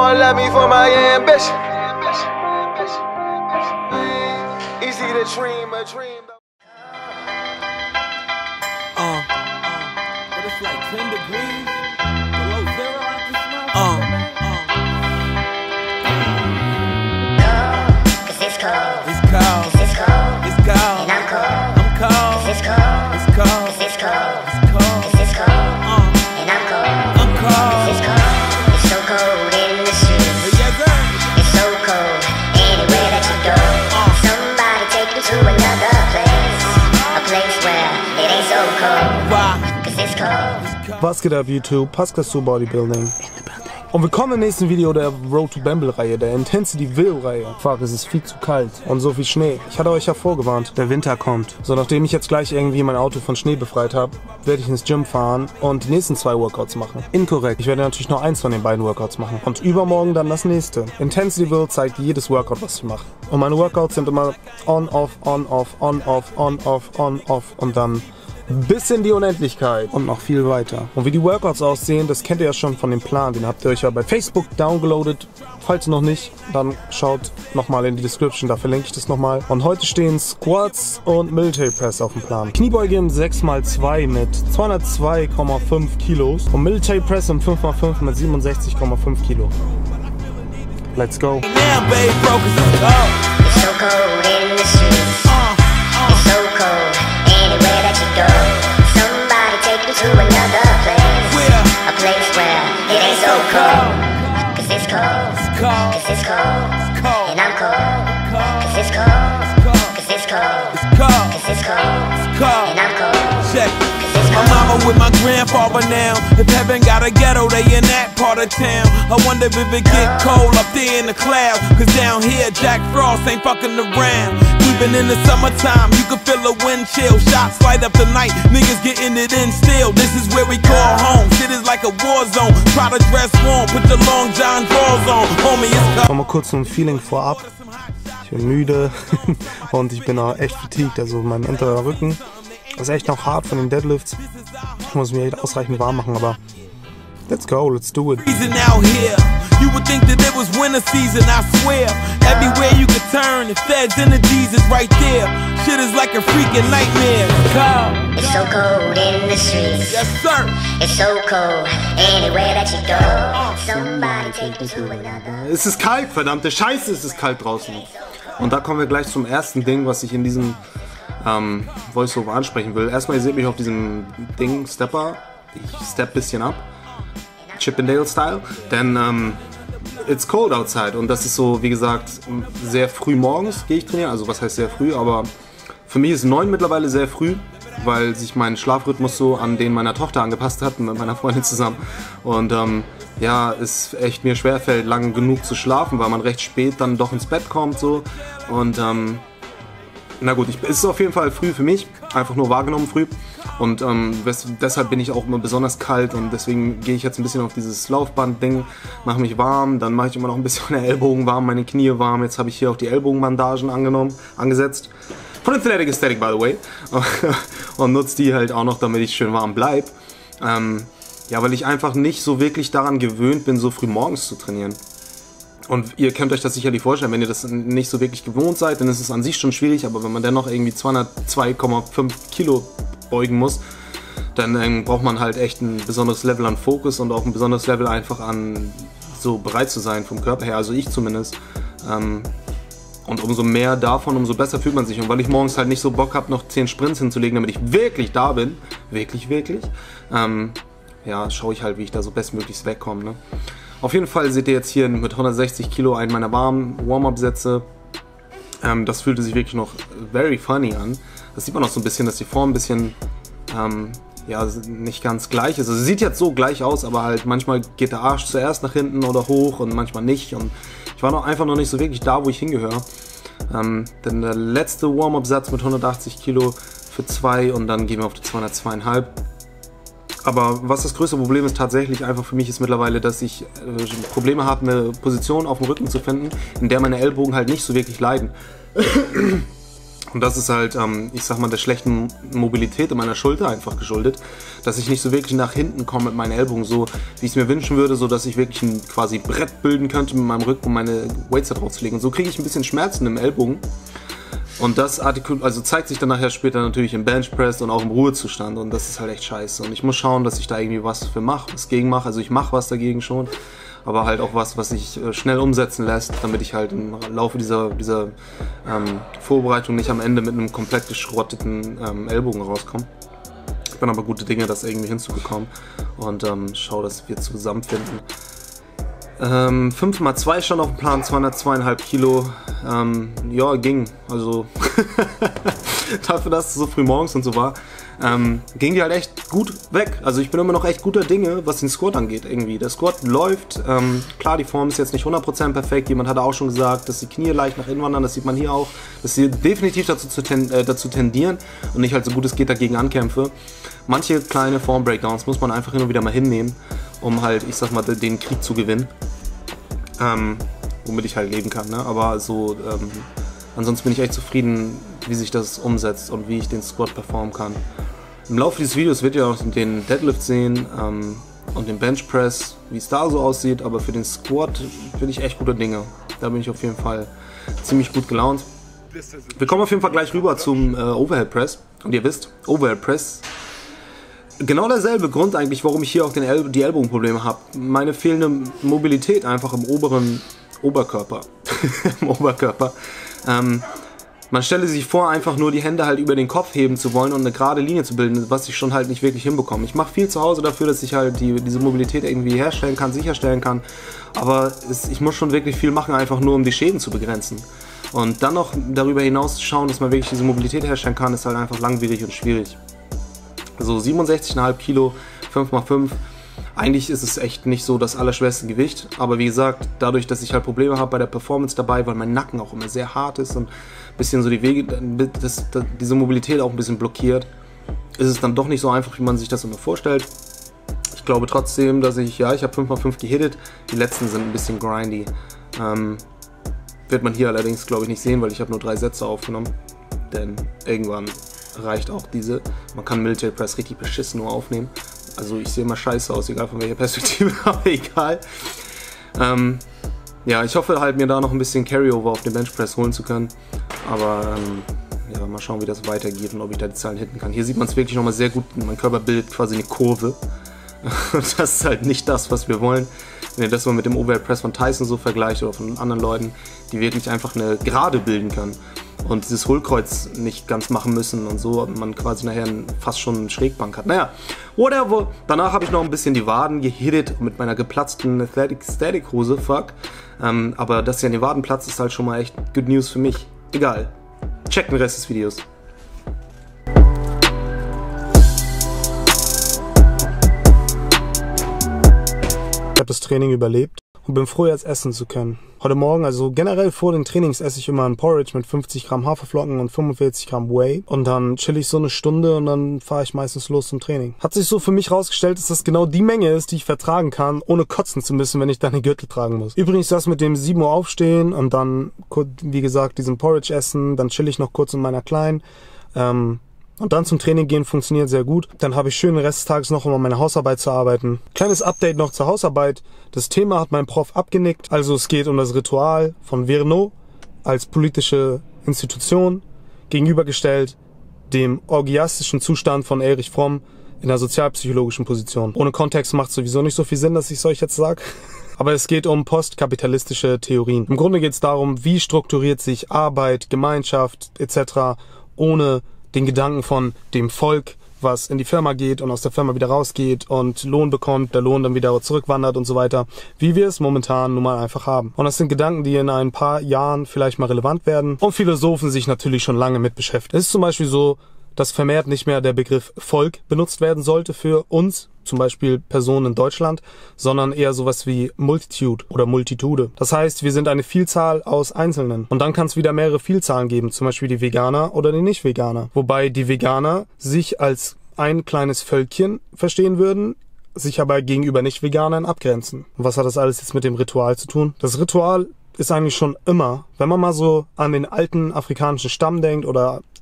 Lord love me for my ambition. Easy to dream a dream. But it's like 10 degrees below zero out this motherfucker. Cause it's cold. It's cold. Cause it's cold. It's cold. And I'm cold. I'm cold. Cause it's cold. It's cold. Cause it's cold. It's cold. Cause it's cold. And I'm cold. I'm cold. Cause it's cold. It's so cold in the streets. Yes, sir. It's so cold anywhere that you go. Somebody take me to another place. A place where it ain't so cold. Why? Cause it's cold. Was geht ab, YouTube? Pascal zu Bodybuilding. Und willkommen im nächsten Video der Road to Bamble Reihe, der Intensity Will Reihe. Fuck, es ist viel zu kalt und so viel Schnee. Ich hatte euch ja vorgewarnt, der Winter kommt. So, nachdem ich jetzt gleich irgendwie mein Auto von Schnee befreit habe, werde ich ins Gym fahren und die nächsten 2 Workouts machen. Inkorrekt, ich werde natürlich nur eins von den beiden Workouts machen. Und übermorgen dann das nächste. Intensity Will zeigt jedes Workout, was ich mache. Und meine Workouts sind immer on, off, on, off, on, off, on, off, on, off und dann bis in die Unendlichkeit und noch viel weiter. Und wie die Workouts aussehen, das kennt ihr ja schon von dem Plan. Den habt ihr euch ja bei Facebook downgeloadet. Falls noch nicht, dann schaut nochmal in die Description, da verlinke ich das nochmal. Und heute stehen Squats und Military Press auf dem Plan. Kniebeuge im 6x2 mit 202,5 Kilos und Military Press im 5x5 mit 67,5 Kilo. Let's go. Now, babe, bro, 'cause it's cold. It's so cold in the streets. It's so cold anywhere that you go. Somebody take me to another place. Where? A place where it ain't so cold. Cause it's cold. It's cold. Cause it's cold. It's cold. And I'm cold. Cold. Cause it's cold. It's cold. Cause it's cold. It's cold. Cause it's cold. It's cold. And I'm cold. Check. Cause it's My cold. mama with my grandfather now. If heaven got a ghetto, they in that part of town. I wonder if it get cold up there in the clouds. Cause down here, Jack Frost ain't fucking around. Even in the summertime, you can feel a wind chill. Shots light up the night, niggas getting it in still. This is where we call home. Shit is like a war zone. Try to dress warm, put your long John drawers on. Homie, it's cold. Mal kurz so ein Feeling vorab. Ich bin müde und ich bin auch echt fatigued, also mein unterer Rücken ist echt noch hart von den Deadlifts. Ich muss mich echt ausreichend warm machen, aber let's go, let's do it. Freezing out here. You would think that it was winter season, I swear. Everywhere you could turn, the feds and the G's is right there. Shit is like a freaking nightmare. It's cold. It's so cold in the streets. Yes, sir. It's so cold anywhere that you go. Somebody take me to another. Es ist kalt, verdammte Scheiße, es ist kalt draußen. Und da kommen wir gleich zum ersten Ding, was ich in diesem Voiceover ansprechen will. Erstmal, ihr seht mich auf diesem Ding, Stepper. Ich step ein bisschen ab. Chippendale-Style. Denn it's cold outside. Und das ist so, wie gesagt, sehr früh morgens gehe ich trainieren. Also was heißt sehr früh, aber für mich ist 9 mittlerweile sehr früh, weil sich mein Schlafrhythmus so an den meiner Tochter angepasst hat, mit meiner Freundin zusammen. Und ja, es echt mir schwerfällt, lang genug zu schlafen, weil man recht spät dann doch ins Bett kommt. So. Und na gut, es ist auf jeden Fall früh für mich, einfach nur wahrgenommen früh. Und deshalb bin ich auch immer besonders kalt und deswegen gehe ich jetzt ein bisschen auf dieses Laufband-Ding, mache mich warm, dann mache ich immer noch ein bisschen meine Ellbogen warm, meine Knie warm. Jetzt habe ich hier auch die Ellbogenbandagen angesetzt. Von Athletic Aesthetic, by the way. Und nutze die halt auch noch, damit ich schön warm bleibe. Ja, weil ich einfach nicht so wirklich daran gewöhnt bin, so früh morgens zu trainieren. Und ihr könnt euch das sicherlich vorstellen, wenn ihr das nicht so wirklich gewohnt seid, dann ist es an sich schon schwierig, aber wenn man dennoch irgendwie 202,5 Kilo beugen muss, dann braucht man halt echt ein besonderes Level an Fokus und auch ein besonderes Level einfach an so bereit zu sein vom Körper her, also ich zumindest. Und umso mehr davon, umso besser fühlt man sich. Und weil ich morgens halt nicht so Bock habe, noch 10 Sprints hinzulegen, damit ich wirklich da bin, wirklich, ja, schaue ich halt, wie ich da so bestmöglichst wegkomme. Ne? Auf jeden Fall seht ihr jetzt hier mit 160 Kilo einen meiner warmen Warm-Up-Sätze. Das fühlte sich wirklich noch very funny an. Das sieht man auch so ein bisschen, dass die Form ein bisschen ja, nicht ganz gleich ist. Also sie sieht jetzt so gleich aus, aber halt manchmal geht der Arsch zuerst nach hinten oder hoch und manchmal nicht. Und ich war einfach noch nicht so wirklich da, wo ich hingehöre. Denn der letzte Warm-Up-Satz mit 180 Kilo für 2 und dann gehen wir auf die 202,5. Aber was das größte Problem ist tatsächlich einfach für mich ist mittlerweile, dass ich Probleme habe, eine Position auf dem Rücken zu finden, in der meine Ellbogen halt nicht so wirklich leiden. Und das ist halt, ich sag mal, der schlechten Mobilität in meiner Schulter einfach geschuldet, dass ich nicht so wirklich nach hinten komme mit meinen Ellbogen, so wie ich es mir wünschen würde, so dass ich wirklich ein quasi Brett bilden könnte mit meinem Rücken, um meine Weights da drauf zu legen. Und so kriege ich ein bisschen Schmerzen im Ellbogen. Und das zeigt sich dann nachher später natürlich im Benchpress und auch im Ruhezustand. Und das ist halt echt scheiße. Und ich muss schauen, dass ich da irgendwie was gegen mache. Also ich mache was dagegen schon. Aber halt auch was sich schnell umsetzen lässt, damit ich halt im Laufe dieser Vorbereitung nicht am Ende mit einem komplett geschrotteten Ellbogen rauskomme. Ich bin aber gute Dinge, das irgendwie hinzubekommen und schaue, dass wir zusammenfinden. 5x2 stand auf dem Plan, 202,5 Kilo. Ja, ging. Also dafür, dass es so früh morgens und so war, ging die halt echt gut weg. Also ich bin immer noch echt guter Dinge, was den Squat angeht irgendwie. Der Squat läuft. Klar, die Form ist jetzt nicht 100% perfekt. Jemand hat auch schon gesagt, dass die Knie leicht nach innen wandern. Das sieht man hier auch. Dass sie definitiv dazu tendieren und ich halt so gut es geht dagegen ankämpfe. Manche kleine Form-Breakdowns muss man einfach hin und wieder mal hinnehmen, um halt, ich sag mal, den Krieg zu gewinnen. Womit ich halt leben kann, ne? Aber so, ansonsten bin ich echt zufrieden, wie sich das umsetzt und wie ich den Squat performen kann. Im Laufe dieses Videos wird ihr auch den Deadlift sehen und den Benchpress, wie es da so aussieht, aber für den Squat bin ich echt guter Dinge. Da bin ich auf jeden Fall ziemlich gut gelaunt. Wir kommen auf jeden Fall gleich rüber zum Overhead Press und ihr wisst, Overhead Press, genau derselbe Grund eigentlich, warum ich hier auch die Ellbogenprobleme habe. Meine fehlende Mobilität einfach im oberen Oberkörper. Im Oberkörper. Man stelle sich vor, einfach nur die Hände halt über den Kopf heben zu wollen und eine gerade Linie zu bilden, was ich schon halt nicht wirklich hinbekomme. Ich mache viel zu Hause dafür, dass ich halt diese Mobilität irgendwie herstellen kann, sicherstellen kann. Aber ich muss schon wirklich viel machen, einfach nur um die Schäden zu begrenzen. Und dann noch darüber hinaus zu schauen, dass man wirklich diese Mobilität herstellen kann, ist halt einfach langwierig und schwierig. So 67,5 Kilo, 5x5. Eigentlich ist es echt nicht so das allerschwerste Gewicht, aber wie gesagt, dadurch, dass ich halt Probleme habe bei der Performance dabei, weil mein Nacken auch immer sehr hart ist und ein bisschen so die Wege, diese Mobilität auch ein bisschen blockiert, ist es dann doch nicht so einfach, wie man sich das immer vorstellt. Ich glaube trotzdem, dass ich habe 5x5 gehittet, die letzten sind ein bisschen grindy. Wird man hier allerdings, glaube ich, nicht sehen, weil ich habe nur 3 Sätze aufgenommen, denn irgendwann reicht auch diese. Man kann Military Press richtig beschissen nur aufnehmen. Also ich sehe immer scheiße aus, egal von welcher Perspektive, aber egal. Ja, ich hoffe halt mir da noch ein bisschen Carryover auf den Benchpress holen zu können. Aber ja, mal schauen, wie das weitergeht und ob ich da die Zahlen hitten kann. Hier sieht man es wirklich nochmal sehr gut. Mein Körper bildet quasi eine Kurve. Das ist halt nicht das, was wir wollen. Wenn ihr das mal mit dem Overhead Press von Tyson so vergleicht oder von anderen Leuten, die wirklich einfach eine Gerade bilden können. Und dieses Hohlkreuz nicht ganz machen müssen und so man quasi nachher fast schon eine Schrägbank hat. Naja, whatever. Danach habe ich noch ein bisschen die Waden gehittet mit meiner geplatzten Static Hose, fuck. Aber dass sie an den Waden platzt, ist halt schon mal echt good news für mich. Egal. Checkt den Rest des Videos. Ich habe das Training überlebt und bin froh, jetzt essen zu können. Heute Morgen, also generell vor den Trainings, esse ich immer ein Porridge mit 50 Gramm Haferflocken und 45 Gramm Whey. Und dann chill ich so eine Stunde und dann fahre ich meistens los zum Training. Hat sich so für mich rausgestellt, dass das genau die Menge ist, die ich vertragen kann, ohne kotzen zu müssen, wenn ich dann den Gürtel tragen muss. Übrigens das mit dem 7 Uhr aufstehen und dann, wie gesagt, diesen Porridge essen. Dann chill ich noch kurz in meiner Kleinen. Und dann zum Training gehen funktioniert sehr gut. Dann habe ich schön den Rest des Tages noch, um an meiner Hausarbeit zu arbeiten. Kleines Update noch zur Hausarbeit. Das Thema hat mein Prof abgenickt. Also es geht um das Ritual von Verneau als politische Institution gegenübergestellt dem orgiastischen Zustand von Erich Fromm in der sozialpsychologischen Position. Ohne Kontext macht sowieso nicht so viel Sinn, dass ich es euch jetzt sage. Aber es geht um postkapitalistische Theorien. Im Grunde geht es darum, wie strukturiert sich Arbeit, Gemeinschaft etc. ohne den Gedanken von dem Volk, was in die Firma geht und aus der Firma wieder rausgeht und Lohn bekommt, der Lohn dann wieder zurückwandert und so weiter, wie wir es momentan nun mal einfach haben. Und das sind Gedanken, die in ein paar Jahren vielleicht mal relevant werden und Philosophen sich natürlich schon lange mit beschäftigen. Es ist zum Beispiel so, dass vermehrt nicht mehr der Begriff Volk benutzt werden sollte für uns, zum Beispiel Personen in Deutschland, sondern eher sowas wie Multitude oder Multitude. Das heißt, wir sind eine Vielzahl aus Einzelnen. Und dann kann es wieder mehrere Vielzahlen geben, zum Beispiel die Veganer oder die Nicht-Veganer. Wobei die Veganer sich als ein kleines Völkchen verstehen würden, sich aber gegenüber Nicht-Veganern abgrenzen. Und was hat das alles jetzt mit dem Ritual zu tun? Das Ritual ist eigentlich schon immer, wenn man mal so an den alten afrikanischen Stamm denkt oder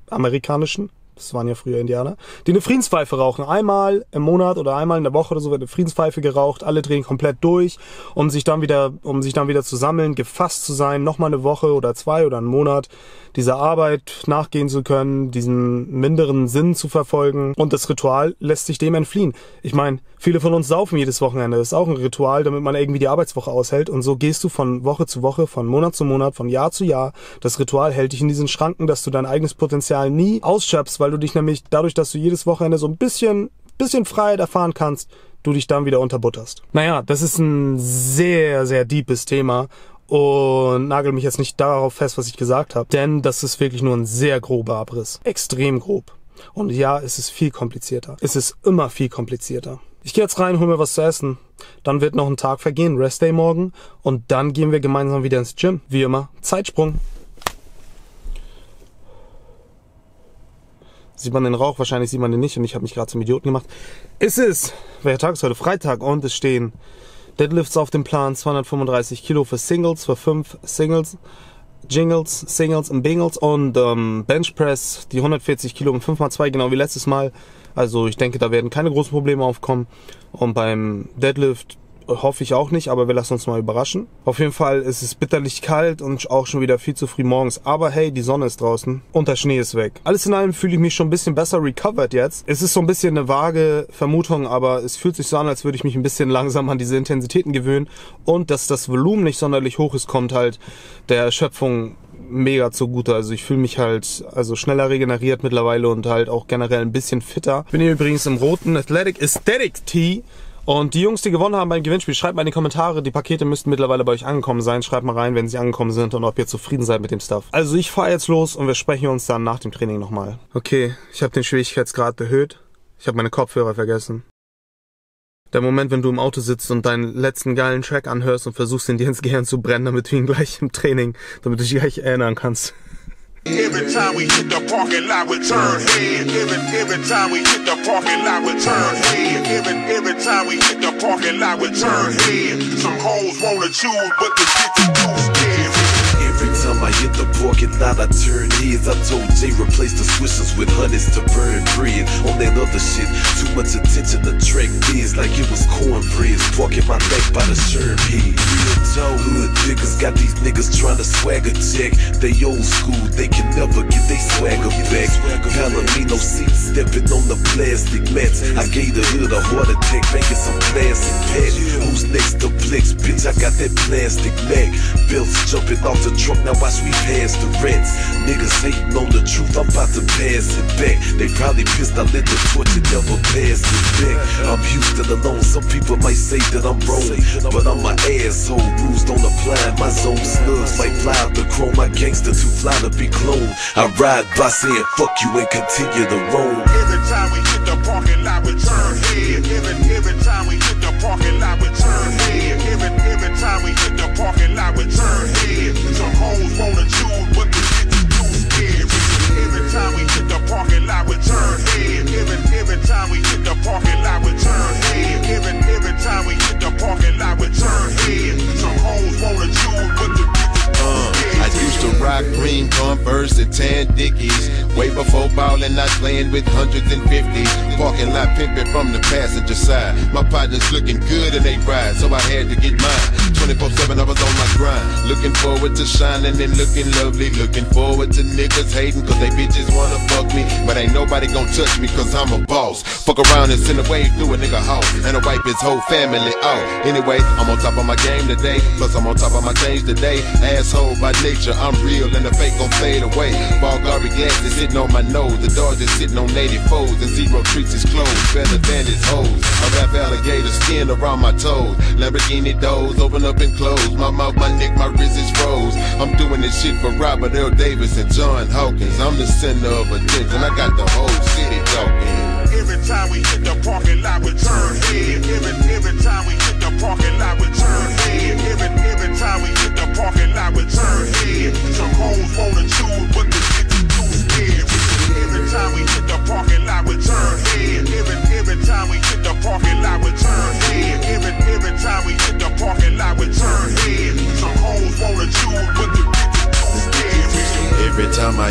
amerikanischen, das waren ja früher Indianer, die eine Friedenspfeife rauchen. Einmal im Monat oder einmal in der Woche oder so wird eine Friedenspfeife geraucht, alle drehen komplett durch, um sich dann wieder zu sammeln, gefasst zu sein, nochmal eine Woche oder 2 oder einen Monat dieser Arbeit nachgehen zu können, diesen minderen Sinn zu verfolgen. Und das Ritual lässt sich dem entfliehen. Ich meine, viele von uns saufen jedes Wochenende. Das ist auch ein Ritual, damit man irgendwie die Arbeitswoche aushält. Und so gehst du von Woche zu Woche, von Monat zu Monat, von Jahr zu Jahr. Das Ritual hält dich in diesen Schranken, dass du dein eigenes Potenzial nie ausschöpfst, weil du dich nämlich dadurch, dass du jedes Wochenende so ein bisschen Freiheit erfahren kannst, du dich dann wieder unterbutterst. Naja, das ist ein sehr, sehr deepes Thema. Und nagel mich jetzt nicht darauf fest, was ich gesagt habe, denn das ist wirklich nur ein sehr grober Abriss. Extrem grob. Und ja, es ist viel komplizierter. Es ist immer viel komplizierter. Ich gehe jetzt rein, hol mir was zu essen. Dann wird noch ein Tag vergehen, Restday morgen. Und dann gehen wir gemeinsam wieder ins Gym. Wie immer, Zeitsprung. Sieht man den Rauch? Wahrscheinlich sieht man den nicht. Und ich habe mich gerade zum Idioten gemacht. Welcher Tag ist heute? Freitag. Und es stehen Deadlifts auf dem Plan, 235 Kilo für Singles, für 5 Singles, Singles und Bingles und Benchpress, die 140 Kilo und 5x2, genau wie letztes Mal. Also ich denke, da werden keine großen Probleme aufkommen. Und beim Deadlift hoffe ich auch nicht, aber wir lassen uns mal überraschen. Auf jeden Fall ist es bitterlich kalt und auch schon wieder viel zu früh morgens. Aber hey, die Sonne ist draußen und der Schnee ist weg. Alles in allem fühle ich mich schon ein bisschen besser recovered jetzt. Es ist so ein bisschen eine vage Vermutung, aber es fühlt sich so an, als würde ich mich ein bisschen langsam an diese Intensitäten gewöhnen. Und dass das Volumen nicht sonderlich hoch ist, kommt halt der Erschöpfung mega zugute. Also ich fühle mich halt schneller regeneriert mittlerweile und halt auch generell ein bisschen fitter. Ich bin hier übrigens im roten Athletic Tee. Und die Jungs, die gewonnen haben beim Gewinnspiel, schreibt mal in die Kommentare, die Pakete müssten mittlerweile bei euch angekommen sein. Schreibt mal rein, wenn sie angekommen sind und ob ihr zufrieden seid mit dem Stuff. Also ich fahre jetzt los und wir sprechen uns dann nach dem Training nochmal. Okay, ich habe den Schwierigkeitsgrad erhöht. Ich habe meine Kopfhörer vergessen. Der Moment, wenn du im Auto sitzt und deinen letzten geilen Track anhörst und versuchst, ihn dir ins Gehirn zu brennen, damit du ihn gleich im Training, damit du dich gleich erinnern kannst. Every time we hit the parking lot, we turn head. Every time we hit the parking lot, we turn head. Every time we hit the parking lot, we turn head. Some hoes wanna choose, but the shit is too scary. Every time I hit the parking lot, I turn heads. I told Jay replace the swishers with hundreds to burn bread. On that other shit, too much attention to track biz like it was cornbread. Parking my neck by the Sherm head. Real Joe hood niggas got these niggas trying to swagger check. They old school, they can never get they swagger back. Palomino seats stepping on the plastic mats. I gave the hood a heart attack, making some plastic patch. Who's next to Plex? Bitch, I got that plastic Mac. Belts jumping off the truck, now watch me pass the rents. Niggas hating on the truth, I'm about to pass it back. They probably pissed I lit the torch and never passed it back. I'm Houston alone, some people might say that I'm wrong, but I'm an asshole, rules don't apply. My zone slugs might fly out the chrome, my gangster too fly to be cloned. I ride by saying fuck you and continue to roam. Every time we hit the parking lot, we turn head. Every time we hit the parking lot, we turn head. Every time we hit the parking lot, we turn head. Some hoes wanna choose, but the shit is too scary. Every time we hit the parking lot, we turn head. Every time we hit the parking lot, we turn head. Every time we hit the parking lot, we turn head. Some hoes wanna choose, but the I used to rock green Converse and tan Dickies. Way before ballin', not playing with hundreds and fifties. Parking lot pimping from the passenger side. My partners looking good and they ride, so I had to get mine. 24/7 I was on my grind, looking forward to shining and looking lovely. Looking forward to niggas hating cause they bitches wanna fuck me. But ain't nobody gon' touch me cause I'm a boss. Fuck around and send a wave through a nigga house and I wipe his whole family out. Anyway, I'm on top of my game today, plus I'm on top of my change today. Asshole by nature, I'm real and the fake gon' fade away. Bulgari glasses sitting on my nose, the doors is sitting on 84s and zero treats his clothes better than his hoes. I wrap alligator skin around my toes, Lamborghini doors open up and close. My mouth, my neck, my wrist is froze. I'm doing this shit for Robert Earl Davis and John Hawkins. I'm the center of attention, I got the whole city talking. Every time we hit the parking lot, we turn head. Every time we hit the parking lot, we turn head. Every time we hit the parking lot, we turn head. Some hoes wanna choose, but the shit is too scary. Every time we hit the parking lot, we turn head. Every time we hit the parking lot, we turn head. Every time we hit the parking lot, we turn head. Some hoes wanna choose, but the shit is too scary. Every time I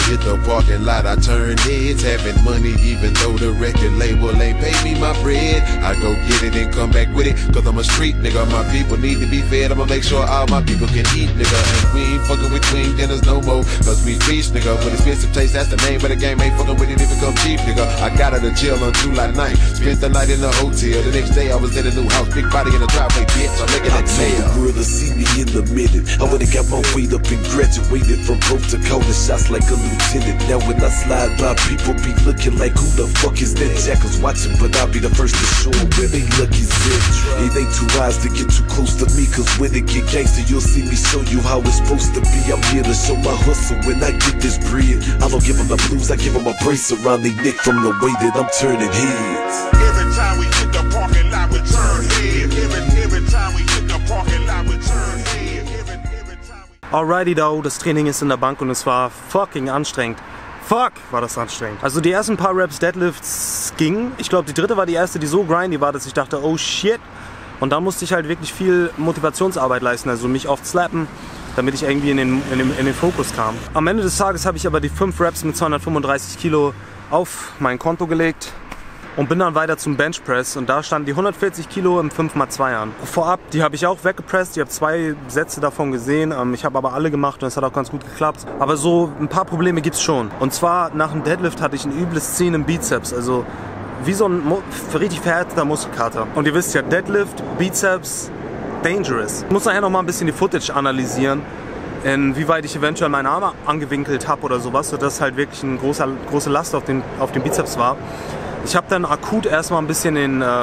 hit the parking lot, I turn heads, having money even though the record label ain't pay me my bread. I go get it and come back with it, cause I'm a street nigga. My people need to be fed, I'ma make sure all my people can eat, nigga. And we ain't fucking with twin dinners no more, cause we rich, nigga. With expensive taste, that's the name of the game, ain't fucking with it if it come cheap, nigga. I got out of jail on July 9th, spent the night in the hotel. The next day I was in a new house, big body in the driveway, bitch, I'm making that mail. The world to see me in a minute. I would've got my weight up and graduated from broke to calling shots like a lieutenant. Now when I slide by, people be looking like, who the fuck is that? Jackals watching, but I'll be the first to show them where they lucky's at. It ain't too wise to get too close to me, cause when it get gangster, you'll see me show you how it's supposed to be. I'm here to show my hustle when I get this bread. I don't give them the blues, I give them a brace around their neck from the way that I'm turning heads. Every time we hit the parking lot, we turn head. Every time we hit the parking lot, we turn head. Every time we... Alrighty though, das Training ist in der Bank und es war fucking anstrengend. Fuck, war das anstrengend. Also die ersten paar Reps Deadlifts gingen. Ich glaube, die dritte war die erste, die so grindy war, dass ich dachte, oh shit. Und dann musste ich halt wirklich viel Motivationsarbeit leisten, also mich oft slappen, damit ich irgendwie in den Fokus kam. Am Ende des Tages habe ich aber die 5 Reps mit 235 Kilo auf mein Konto gelegt und bin dann weiter zum Benchpress und da standen die 140 Kilo im 5x2 an. Vorab, die habe ich auch weggepresst, ich habe 2 Sätze davon gesehen, ich habe aber alle gemacht und es hat auch ganz gut geklappt. Aber so ein paar Probleme gibt es schon. Und zwar nach dem Deadlift hatte ich ein übles Ziehen im Bizeps, also wie so ein richtig verhärteter Muskelkater. Und ihr wisst ja, Deadlift, Bizeps, dangerous. Ich muss nachher noch mal ein bisschen die Footage analysieren, inwieweit ich eventuell meine Arme angewinkelt habe oder sowas, sodass halt wirklich eine große Last auf den Bizeps war. Ich habe dann akut erstmal ein bisschen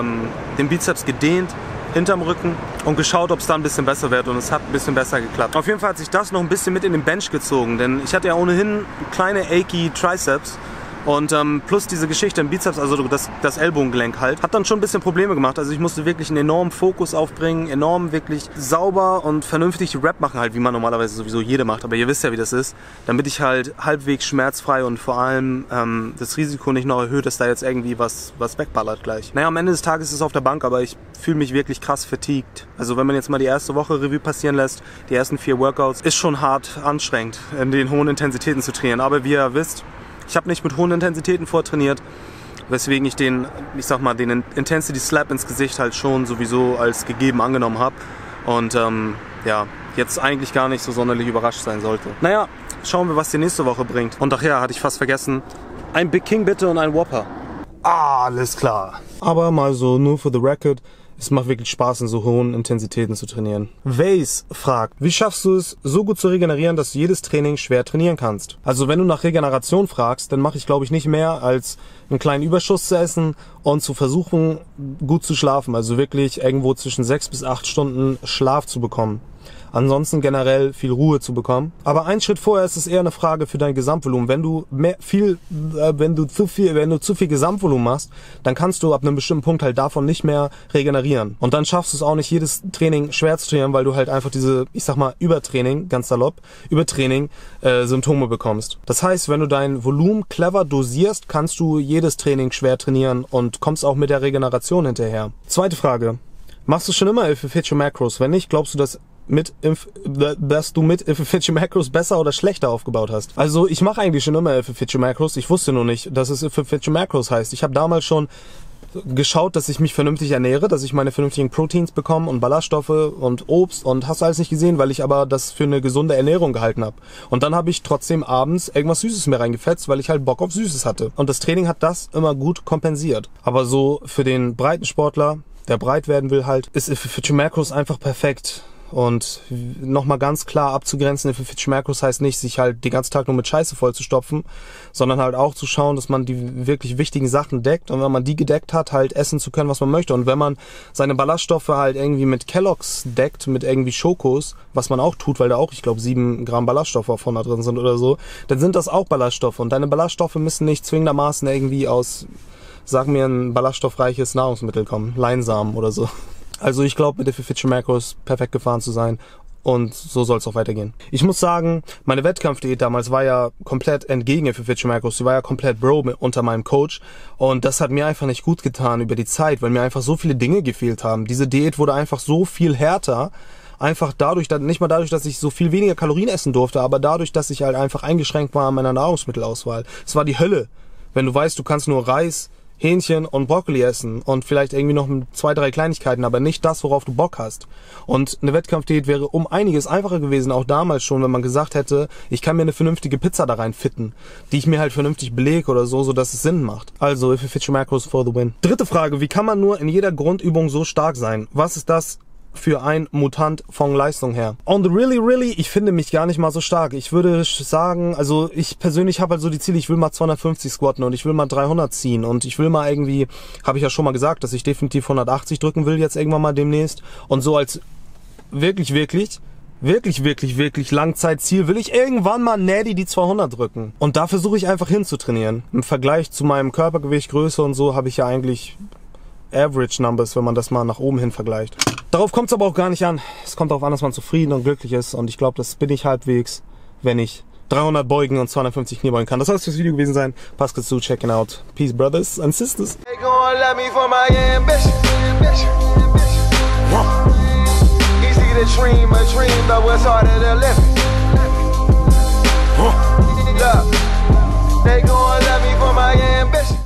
den Bizeps gedehnt, hinterm Rücken und geschaut, ob es da ein bisschen besser wird und es hat ein bisschen besser geklappt. Auf jeden Fall hat sich das noch ein bisschen mit in den Bench gezogen, denn ich hatte ja ohnehin kleine achy Triceps. Und plus diese Geschichte im Bizeps, also das Ellbogengelenk halt, hat dann schon ein bisschen Probleme gemacht. Also ich musste wirklich einen enormen Fokus aufbringen, enorm wirklich sauber und vernünftig die Rep machen halt, wie man normalerweise sowieso jede macht. Aber ihr wisst ja, wie das ist, damit ich halt halbwegs schmerzfrei und vor allem das Risiko nicht noch erhöht, dass da jetzt irgendwie was wegballert gleich. Naja, am Ende des Tages ist es auf der Bank, aber ich fühle mich wirklich krass fatigued. Also wenn man jetzt mal die erste Woche Revue passieren lässt, die ersten 4 Workouts, ist schon hart anstrengend, in den hohen Intensitäten zu trainieren. Aber wie ihr wisst, ich habe nicht mit hohen Intensitäten vortrainiert, weswegen ich den Intensity Slap ins Gesicht halt schon sowieso als gegeben angenommen habe und ja, jetzt eigentlich gar nicht so sonderlich überrascht sein sollte. Naja, schauen wir, was die nächste Woche bringt. Und ach ja, hatte ich fast vergessen, ein Big King bitte und ein Whopper. Alles klar. Aber mal so nur for the record, es macht wirklich Spaß, in so hohen Intensitäten zu trainieren. Vase fragt, wie schaffst du es, so gut zu regenerieren, dass du jedes Training schwer trainieren kannst? Also wenn du nach Regeneration fragst, dann mache ich glaube ich nicht mehr, als einen kleinen Überschuss zu essen und zu versuchen, gut zu schlafen. Also wirklich irgendwo zwischen 6 bis 8 Stunden Schlaf zu bekommen. Ansonsten generell viel Ruhe zu bekommen. Aber einen Schritt vorher ist es eher eine Frage für dein Gesamtvolumen. Wenn du zu viel Gesamtvolumen machst, dann kannst du ab einem bestimmten Punkt halt davon nicht mehr regenerieren. Und dann schaffst du es auch nicht, jedes Training schwer zu trainieren, weil du halt einfach diese, ich sag mal, Übertraining, ganz salopp, Übertraining, Symptome bekommst. Das heißt, wenn du dein Volumen clever dosierst, kannst du jedes Training schwer trainieren und kommst auch mit der Regeneration hinterher. Zweite Frage. Machst du schon immer If-Fit Macros? Wenn nicht, glaubst du, dass du mit If-Fit Macros besser oder schlechter aufgebaut hast? Also ich mache eigentlich schon immer If-Fit Macros. Ich wusste nur nicht, dass es If-Fit Macros heißt. Ich habe damals schon geschaut, dass ich mich vernünftig ernähre, dass ich meine vernünftigen Proteins bekomme und Ballaststoffe und Obst und hast du alles nicht gesehen, weil ich aber das für eine gesunde Ernährung gehalten habe. Und dann habe ich trotzdem abends irgendwas Süßes mir reingefetzt, weil ich halt Bock auf Süßes hatte. Und das Training hat das immer gut kompensiert. Aber so für den breiten Sportler, der breit werden will halt, ist If-Fit Macros einfach perfekt. Und nochmal ganz klar abzugrenzen, If-Fit Macros heißt nicht, sich halt den ganzen Tag nur mit Scheiße voll zu stopfen, sondern halt auch zu schauen, dass man die wirklich wichtigen Sachen deckt und wenn man die gedeckt hat, halt essen zu können, was man möchte. Und wenn man seine Ballaststoffe halt irgendwie mit Kellogg's deckt, mit irgendwie Schokos, was man auch tut, weil da auch, ich glaube, 7 Gramm Ballaststoffe auf 100 drin sind oder so, dann sind das auch Ballaststoffe. Und deine Ballaststoffe müssen nicht zwingendermaßen irgendwie aus, sag mir, ein ballaststoffreiches Nahrungsmittel kommen, Leinsamen oder so. Also ich glaube, mit der If-Fit Macros perfekt gefahren zu sein und so soll es auch weitergehen. Ich muss sagen, meine Wettkampfdiät damals war ja komplett entgegen If-Fit Macros. Die war ja komplett Bro unter meinem Coach und das hat mir einfach nicht gut getan über die Zeit, weil mir einfach so viele Dinge gefehlt haben. Diese Diät wurde einfach so viel härter, Einfach dadurch, nicht mal dadurch, dass ich so viel weniger Kalorien essen durfte, aber dadurch, dass ich halt einfach eingeschränkt war an meiner Nahrungsmittelauswahl. Es war die Hölle, wenn du weißt, du kannst nur Reis, Hähnchen und Brokkoli essen und vielleicht irgendwie noch 2, 3 Kleinigkeiten, aber nicht das, worauf du Bock hast. Und eine Wettkampfdiät wäre um einiges einfacher gewesen, auch damals schon, wenn man gesagt hätte, ich kann mir eine vernünftige Pizza da rein fitten, die ich mir halt vernünftig belege oder so, sodass es Sinn macht. Also, if you fit your macros for the win. Dritte Frage, wie kann man nur in jeder Grundübung so stark sein? Was ist das für ein Mutant von Leistung her? On the really, ich finde mich gar nicht mal so stark. Ich würde sagen, also ich persönlich habe halt so die Ziele, ich will mal 250 squatten und ich will mal 300 ziehen und ich will mal irgendwie, habe ich ja schon mal gesagt, dass ich definitiv 180 drücken will jetzt irgendwann mal demnächst und so als wirklich Langzeitziel will ich irgendwann mal natty die 200 drücken. Und da versuche ich einfach hinzutrainieren. Im Vergleich zu meinem Körpergewicht, Größe und so habe ich ja eigentlich Average Numbers, wenn man das mal nach oben hin vergleicht. Darauf kommt es aber auch gar nicht an. Es kommt darauf an, dass man zufrieden und glücklich ist. Und ich glaube, das bin ich halbwegs, wenn ich 300 beugen und 250 Kniebeugen kann. Das soll es fürs Video gewesen sein. Passt gut zu, checking out. Peace, brothers and sisters. They gon' love me for my ambition. Easy to dream a dream, but what's harder to live?